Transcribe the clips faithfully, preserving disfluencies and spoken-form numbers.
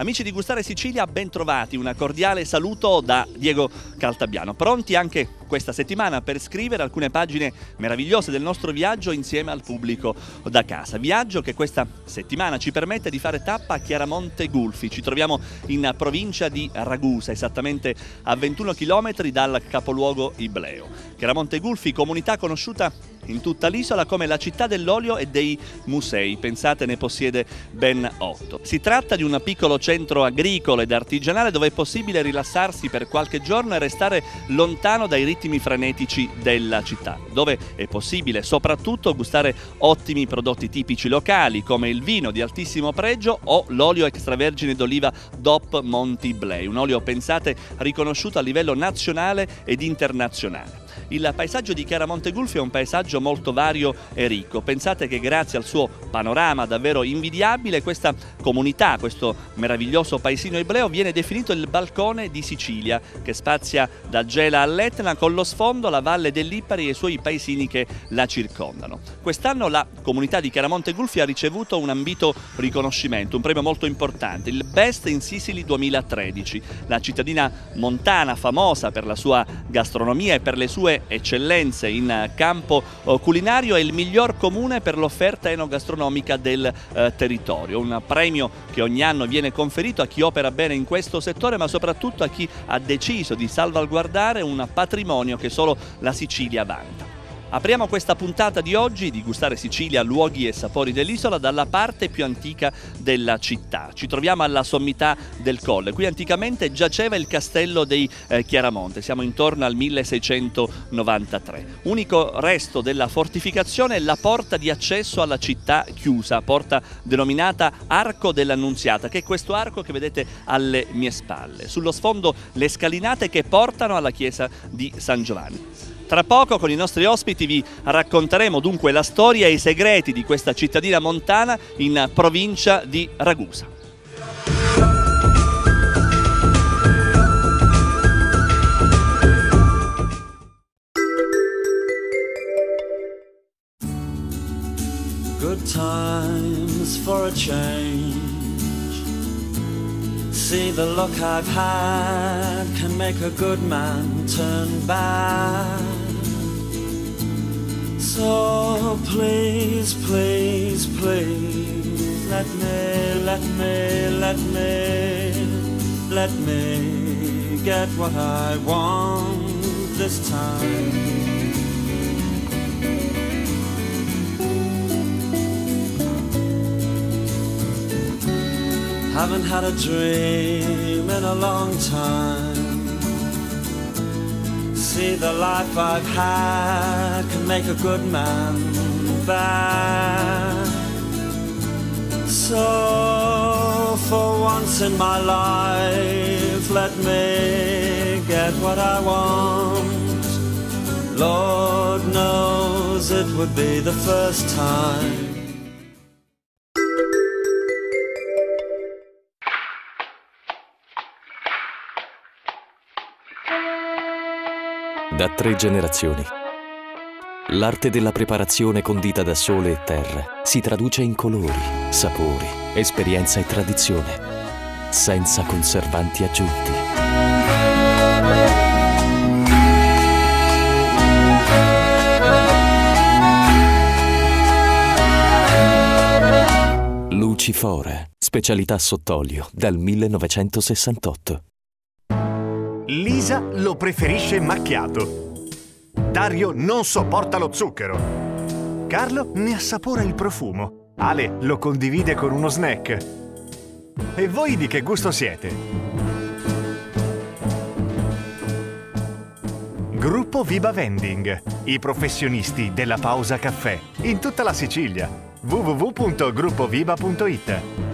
Amici di Gustare Sicilia, ben trovati, un cordiale saluto da Diego Caltabiano. Pronti anche questa settimana per scrivere alcune pagine meravigliose del nostro viaggio insieme al pubblico da casa. Viaggio che questa settimana ci permette di fare tappa a Chiaramonte Gulfi. Ci troviamo in provincia di Ragusa, esattamente a ventuno chilometri dal capoluogo ibleo. Chiaramonte Gulfi, comunità conosciuta in tutta l'isola come la città dell'olio e dei musei. Pensate, ne possiede ben otto. Si tratta di un piccolo centro agricolo ed artigianale dove è possibile rilassarsi per qualche giorno e restare lontano dai ritmi frenetici della città, dove è possibile soprattutto gustare ottimi prodotti tipici locali come il vino di altissimo pregio o l'olio extravergine d'oliva D O P Monti Iblei, un olio, pensate, riconosciuto a livello nazionale ed internazionale. Il paesaggio di Chiaramonte Gulfi è un paesaggio molto vario e ricco. Pensate che grazie al suo panorama davvero invidiabile questa comunità, questo meraviglioso paesino ibleo viene definito il balcone di Sicilia, che spazia da Gela all'Etna con lo sfondo la valle del Lipari e i suoi paesini che la circondano. Quest'anno la comunità di Chiaramonte Gulfi ha ricevuto un ambito riconoscimento, un premio molto importante, il Best in Sicily duemilatredici. La cittadina montana, famosa per la sua gastronomia e per le sue eccellenze in campo culinario, è il miglior comune per l'offerta enogastronomica del eh, territorio, un premio che ogni anno viene conferito a chi opera bene in questo settore, ma soprattutto a chi ha deciso di salvaguardare un patrimonio che solo la Sicilia vanta. Apriamo questa puntata di oggi di Gustare Sicilia, luoghi e sapori dell'isola, dalla parte più antica della città. Ci troviamo alla sommità del colle. Qui anticamente giaceva il castello dei eh, Chiaramonte, siamo intorno al milleseicentonovantatré. Unico resto della fortificazione è la porta di accesso alla città chiusa, porta denominata Arco dell'Annunziata, che è questo arco che vedete alle mie spalle. Sullo sfondo le scalinate che portano alla chiesa di San Giovanni. Tra poco con i nostri ospiti vi racconteremo dunque la storia e i segreti di questa cittadina montana in provincia di Ragusa. Good times for a change. See, the luck I've had can make a good man turn bad. So please, please, please, let me, let me, let me, let me get what I want this time. Haven't had a dream in a long time. See, the life I've had can make a good man bad. So for once in my life, let me get what I want. Lord knows it would be the first time. Da tre generazioni, l'arte della preparazione condita da sole e terra si traduce in colori, sapori, esperienza e tradizione, senza conservanti aggiunti. Lucifora, specialità sott'olio dal millenovecentosessantotto. Lisa lo preferisce macchiato. Dario non sopporta lo zucchero. Carlo ne assapora il profumo. Ale lo condivide con uno snack. E voi di che gusto siete? Gruppo Viba Vending, i professionisti della pausa caffè in tutta la Sicilia. w w w punto gruppo viba punto it.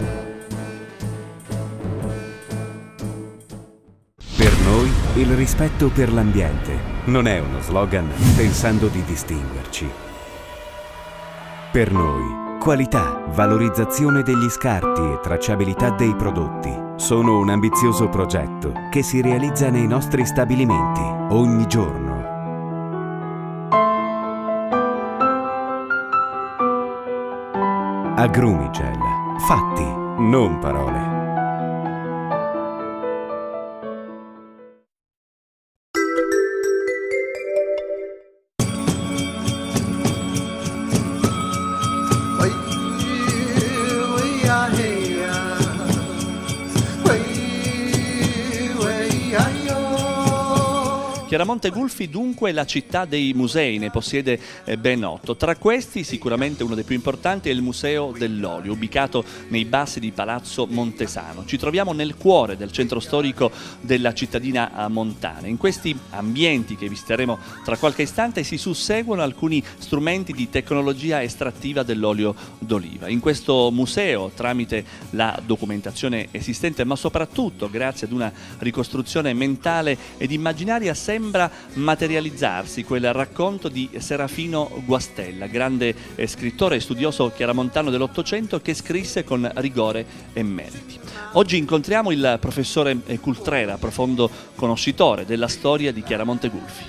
Per noi il rispetto per l'ambiente non è uno slogan pensando di distinguerci. Per noi qualità, valorizzazione degli scarti e tracciabilità dei prodotti sono un ambizioso progetto che si realizza nei nostri stabilimenti ogni giorno. Agrumigel, fatti, non parole. Chiaramonte Gulfi dunque è la città dei musei, ne possiede ben otto. Tra questi sicuramente uno dei più importanti è il Museo dell'Olio, ubicato nei bassi di Palazzo Montesano. Ci troviamo nel cuore del centro storico della cittadina montana. In questi ambienti che visiteremo tra qualche istante si susseguono alcuni strumenti di tecnologia estrattiva dell'olio d'oliva. In questo museo, tramite la documentazione esistente, ma soprattutto grazie ad una ricostruzione mentale ed immaginaria, sembra materializzarsi quel racconto di Serafino Guastella, grande scrittore e studioso chiaramontano dell'Ottocento che scrisse con rigore e meriti. Oggi incontriamo il professore Cultrera, profondo conoscitore della storia di Chiaramonte Gulfi.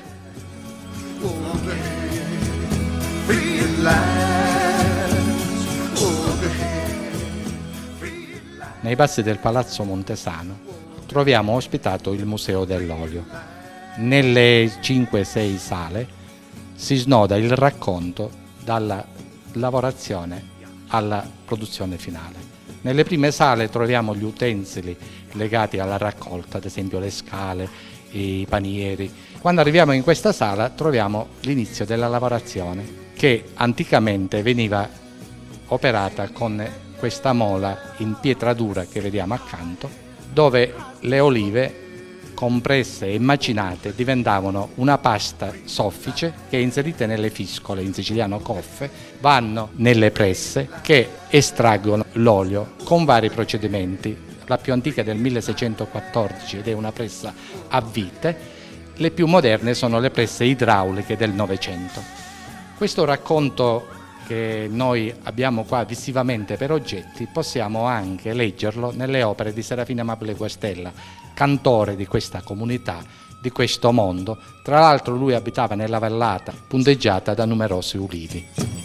Nei bassi del Palazzo Montesano troviamo ospitato il Museo dell'Olio. Nelle cinque sei sale si snoda il racconto dalla lavorazione alla produzione finale. Nelle prime sale troviamo gli utensili legati alla raccolta, ad esempio le scale, i panieri. Quando arriviamo in questa sala troviamo l'inizio della lavorazione che anticamente veniva operata con questa mola in pietra dura che vediamo accanto, dove le olive compresse e macinate diventavano una pasta soffice che, inserite nelle fiscole, in siciliano coffe, vanno nelle presse che estraggono l'olio con vari procedimenti. La più antica è del milleseicentoquattordici ed è una pressa a vite, le più moderne sono le presse idrauliche del Novecento. Questo racconto che noi abbiamo qua visivamente per oggetti possiamo anche leggerlo nelle opere di Serafino Amabile Guastella, cantore di questa comunità, di questo mondo. Tra l'altro lui abitava nella vallata punteggiata da numerosi ulivi.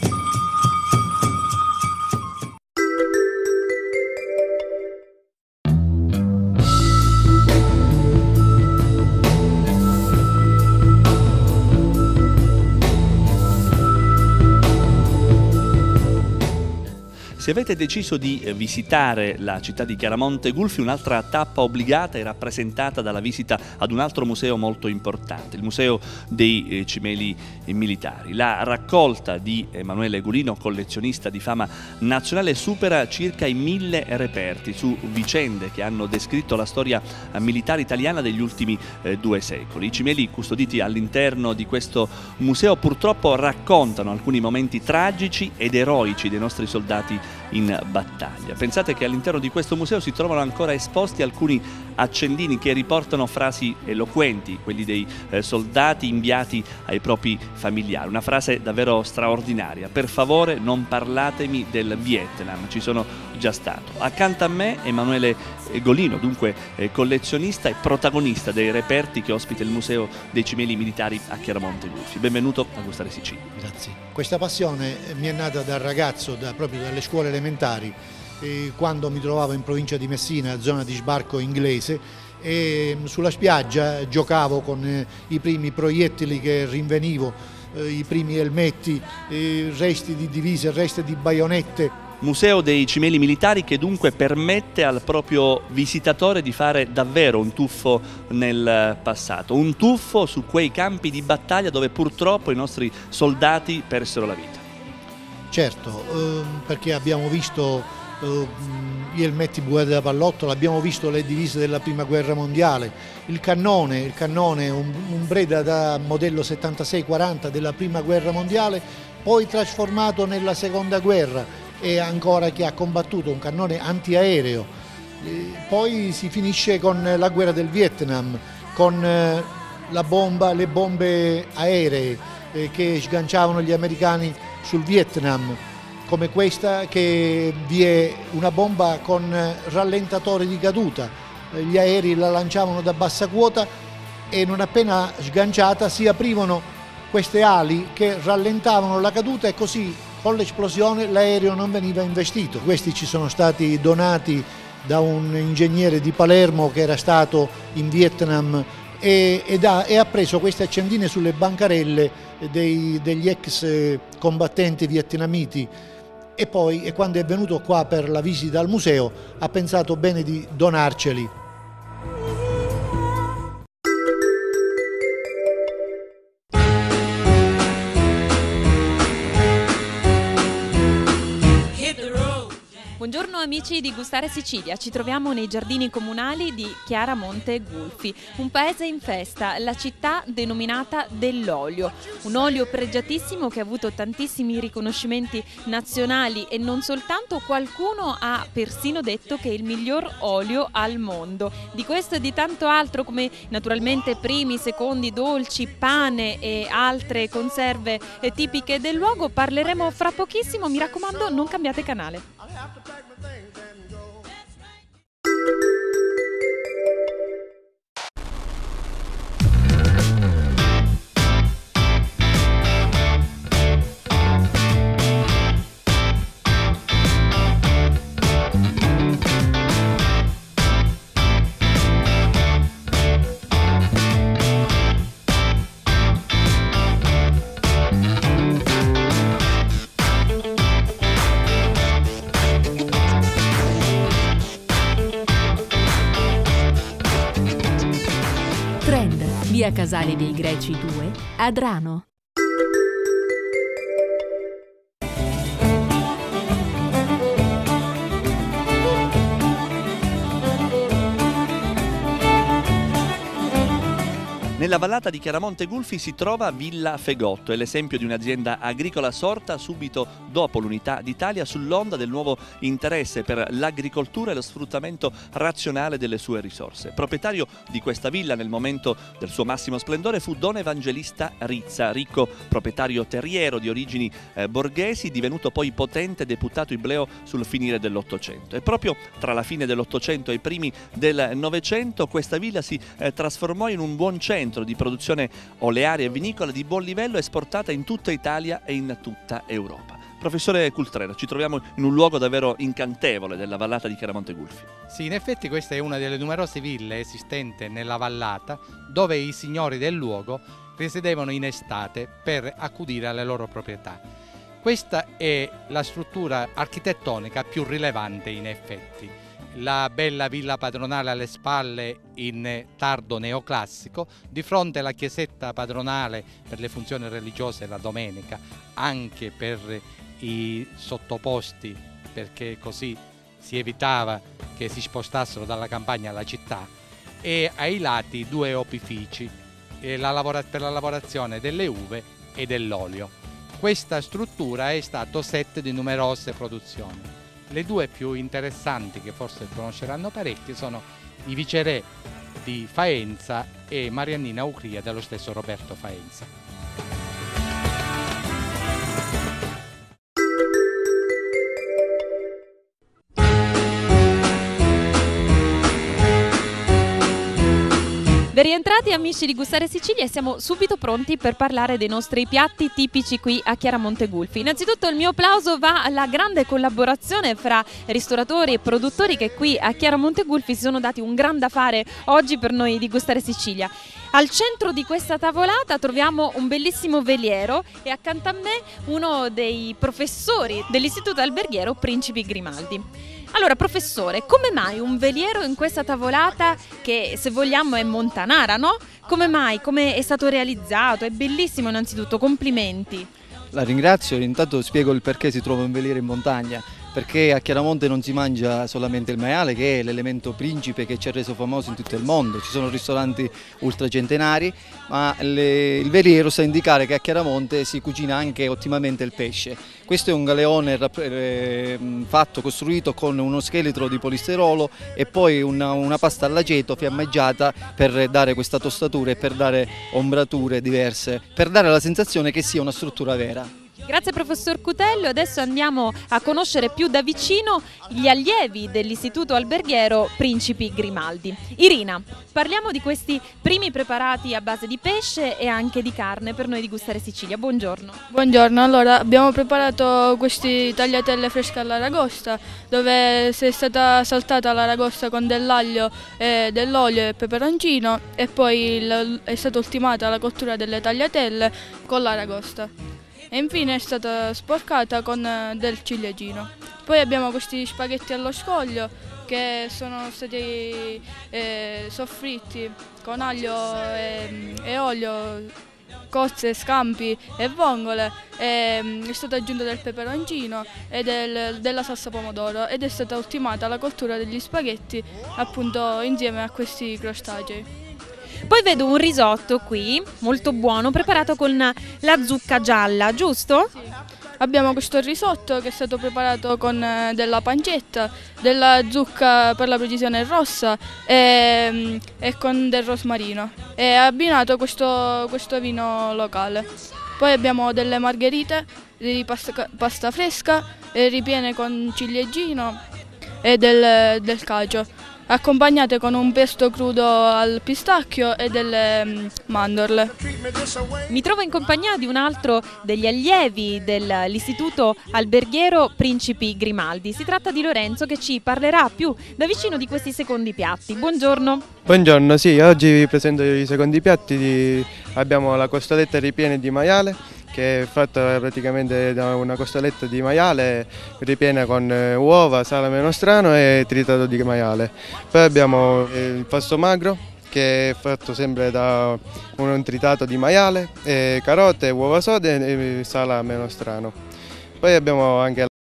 Se avete deciso di visitare la città di Chiaramonte Gulfi, un'altra tappa obbligata è rappresentata dalla visita ad un altro museo molto importante, il Museo dei Cimeli Militari. La raccolta di Emanuele Gulino, collezionista di fama nazionale, supera circa i mille reperti su vicende che hanno descritto la storia militare italiana degli ultimi eh, due secoli. I cimeli custoditi all'interno di questo museo purtroppo raccontano alcuni momenti tragici ed eroici dei nostri soldati in battaglia. Pensate che all'interno di questo museo si trovano ancora esposti alcuni accendini che riportano frasi eloquenti, quelli dei eh, soldati inviati ai propri familiari. Una frase davvero straordinaria: per favore non parlatemi del Vietnam, ci sono già stato. Accanto a me Emanuele Gulino, dunque eh, collezionista e protagonista dei reperti che ospita il Museo dei Cimeli Militari a Chiaramonte Gulfi. Benvenuto a Gustare Sicilia. Grazie. Questa passione mi è nata da ragazzo, da, proprio dalle scuole elementari, eh, quando mi trovavo in provincia di Messina, zona di sbarco inglese, e sulla spiaggia giocavo con eh, i primi proiettili che rinvenivo, eh, i primi elmetti, eh, resti di divise, resti di baionette. Museo dei Cimeli Militari che dunque permette al proprio visitatore di fare davvero un tuffo nel passato, un tuffo su quei campi di battaglia dove purtroppo i nostri soldati persero la vita. Certo, ehm, perché abbiamo visto eh, gli elmetti buati da pallottola, abbiamo visto le divise della Prima Guerra Mondiale, il cannone, il cannone un, un Breda da modello settantasei quaranta della Prima Guerra Mondiale, poi trasformato nella Seconda Guerra, e ancora che ha combattuto un cannone antiaereo. E poi si finisce con la guerra del Vietnam, con la bomba, le bombe aeree eh, che sganciavano gli americani sul Vietnam, come questa che vi è una bomba con rallentatore di caduta. Gli aerei la lanciavano da bassa quota e non appena sganciata si aprivano queste ali che rallentavano la caduta, e così con l'esplosione l'aereo non veniva investito. Questi ci sono stati donati da un ingegnere di Palermo che era stato in Vietnam e, ed ha, e ha preso queste accendine sulle bancarelle dei, degli ex combattenti vietnamiti, e poi e quando è venuto qua per la visita al museo ha pensato bene di donarceli. Buongiorno amici di Gustare Sicilia, ci troviamo nei giardini comunali di Chiaramonte Gulfi, un paese in festa, la città denominata dell'olio, un olio pregiatissimo che ha avuto tantissimi riconoscimenti nazionali e non soltanto. Qualcuno ha persino detto che è il miglior olio al mondo. Di questo e di tanto altro, come naturalmente primi, secondi, dolci, pane e altre conserve tipiche del luogo, parleremo fra pochissimo. Mi raccomando, non cambiate canale. Via Casale dei Greci due, Adrano. Nella vallata di Chiaramonte Gulfi si trova Villa Fegotto, è l'esempio di un'azienda agricola sorta subito dopo l'Unità d'Italia sull'onda del nuovo interesse per l'agricoltura e lo sfruttamento razionale delle sue risorse. Proprietario di questa villa nel momento del suo massimo splendore fu Don Evangelista Rizza, ricco proprietario terriero di origini eh, borghesi, divenuto poi potente deputato ibleo sul finire dell'Ottocento. E proprio tra la fine dell'Ottocento e i primi del Novecento questa villa si eh, trasformò in un buon centro di produzione olearia e vinicola di buon livello, esportata in tutta Italia e in tutta Europa. Professore Cultrera, ci troviamo in un luogo davvero incantevole della vallata di Chiaramonte Gulfi. Sì, in effetti questa è una delle numerose ville esistenti nella vallata dove i signori del luogo risiedevano in estate per accudire alle loro proprietà. Questa è la struttura architettonica più rilevante in effetti. La bella villa padronale alle spalle in tardo neoclassico, di fronte alla chiesetta padronale per le funzioni religiose la domenica, anche per i sottoposti, perché così si evitava che si spostassero dalla campagna alla città, e ai lati due opifici per la lavorazione delle uve e dell'olio. Questa struttura è stato set di numerose produzioni. Le due più interessanti, che forse conosceranno parecchi, sono i Viceré di Faenza e Mariannina Ucria dello stesso Roberto Faenza. Ben rientrati amici di Gustare Sicilia e siamo subito pronti per parlare dei nostri piatti tipici qui a Chiaramonte Gulfi. Innanzitutto il mio applauso va alla grande collaborazione fra ristoratori e produttori che qui a Chiaramonte Gulfi si sono dati un gran da fare oggi per noi di Gustare Sicilia. Al centro di questa tavolata troviamo un bellissimo veliero e accanto a me uno dei professori dell'Istituto Alberghiero Principi Grimaldi. Allora professore, come mai un veliero in questa tavolata che se vogliamo è montanara, no? Come mai? Come è stato realizzato? È bellissimo innanzitutto, complimenti. La ringrazio, intanto spiego il perché si trova un veliero in montagna. Perché a Chiaramonte non si mangia solamente il maiale, che è l'elemento principe che ci ha reso famosi in tutto il mondo. Ci sono ristoranti ultracentenari, ma le, il veliero sa indicare che a Chiaramonte si cucina anche ottimamente il pesce. Questo è un galeone eh, fatto, costruito con uno scheletro di polistirolo e poi una, una pasta all'aceto fiammeggiata per dare questa tostatura e per dare ombrature diverse, per dare la sensazione che sia una struttura vera. Grazie professor Cutello, adesso andiamo a conoscere più da vicino gli allievi dell'Istituto Alberghiero Principi Grimaldi. Irina, parliamo di questi primi preparati a base di pesce e anche di carne per noi di Gustare Sicilia. Buongiorno. Buongiorno, allora abbiamo preparato questi tagliatelle fresche all'aragosta, dove è stata saltata l'aragosta con dell'aglio, e dell'olio e peperoncino e poi è stata ultimata la cottura delle tagliatelle con l'aragosta. E infine è stata sporcata con del ciliegino. Poi abbiamo questi spaghetti allo scoglio che sono stati eh, soffritti con aglio e, e olio cozze, scampi e vongole, e, è stato aggiunto del peperoncino e del, della salsa pomodoro ed è stata ultimata la cottura degli spaghetti appunto insieme a questi crostacei. Poi vedo un risotto qui, molto buono, preparato con la zucca gialla, giusto? Sì. Abbiamo questo risotto che è stato preparato con eh, della pancetta, della zucca per la precisione rossa e, e con del rosmarino e abbinato questo, questo vino locale. Poi abbiamo delle margherite di pasta, pasta fresca e ripiene con ciliegino e del, del cacio, accompagnate con un pesto crudo al pistacchio e delle mm, mandorle. Mi trovo in compagnia di un altro degli allievi dell'Istituto Alberghiero Principi Grimaldi. Si tratta di Lorenzo che ci parlerà più da vicino di questi secondi piatti. Buongiorno. Buongiorno, sì, oggi vi presento i secondi piatti. Di... Abbiamo la costoletta ripiene di maiale, che è fatta praticamente da una costoletta di maiale ripiena con uova, salame nostrano e tritato di maiale. Poi abbiamo il pasto magro, che è fatto sempre da un tritato di maiale, e carote, uova sode e salame nostrano. Poi abbiamo anche